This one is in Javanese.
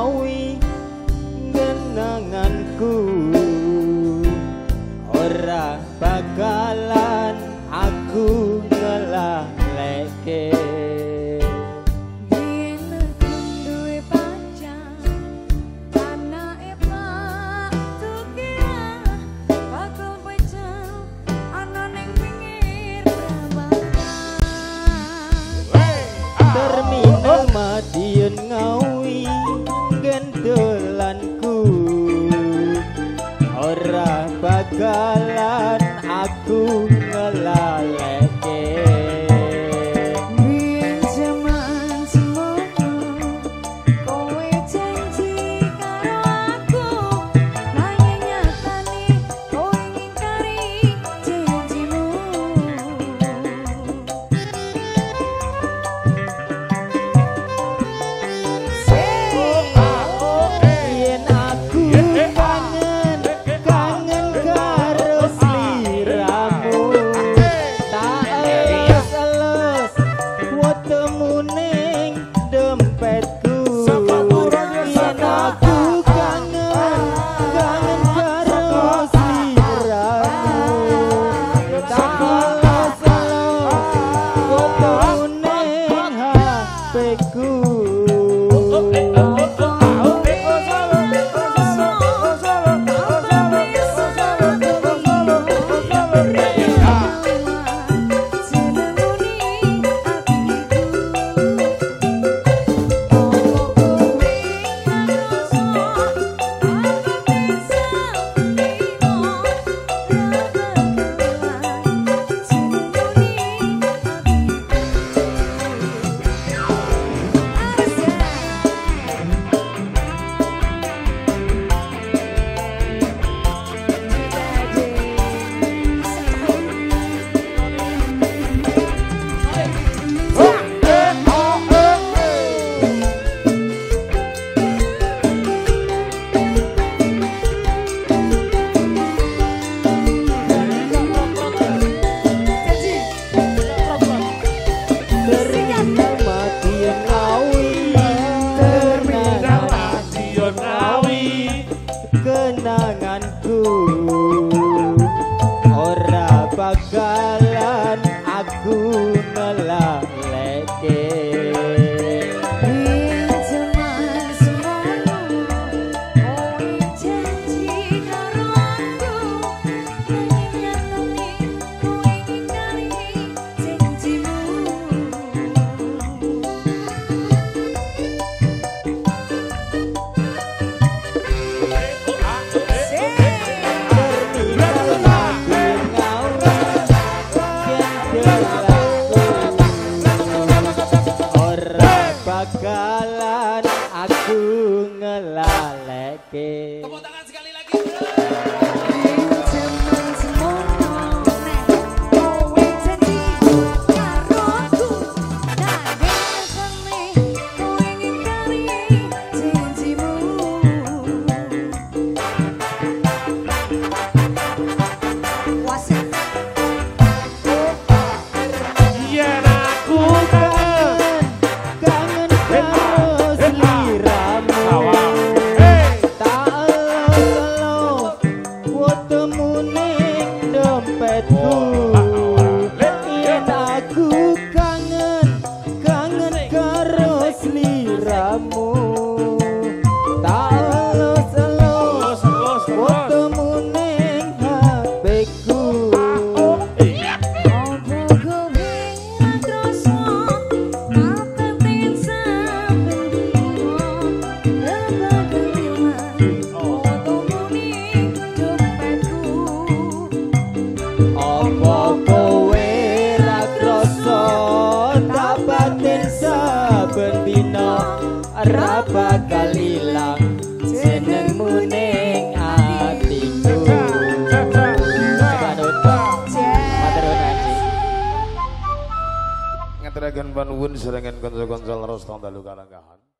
ngawi kenanganku ora bakalan aku ngelaleke. Terminal Madiun ngawi gendolanku ora bakalan aku ngelaleke. Biyen jaman semono kowe janji karo aku, nanging nyatane kowe ngingkari janjimu. Yen aku kangen karo sliramu, tak elus-elus wetemu ning dompetku. Yen aku kangen karo sliramu, tak elus-elus wetemu ning HP-ku. Kenanganku ora bakalan aku ngelaleke. Biyen jaman semono kowe janji karo aku, nanging nyatane kowe ngingkari janjimu. Bakalan aku ngelaleke. Tepuk tangan sekali lagi. Jaman semono kowe janji karo aku, nanging nyatane kowe ngingkari janjimu. Wasik. Yen aku Kangen karo sliramu, tak elus-elus wetemu ning dompetku. Yen aku kangen karo sliramu, tak elus-elus wetemu ning HP-ku. Apa kowe ra krasa tak batin saben dina ra bakal ilang jenengmu ning atiku. Ngaturaken panuwun serangan konco-konco leres tong dalu kalanggahan.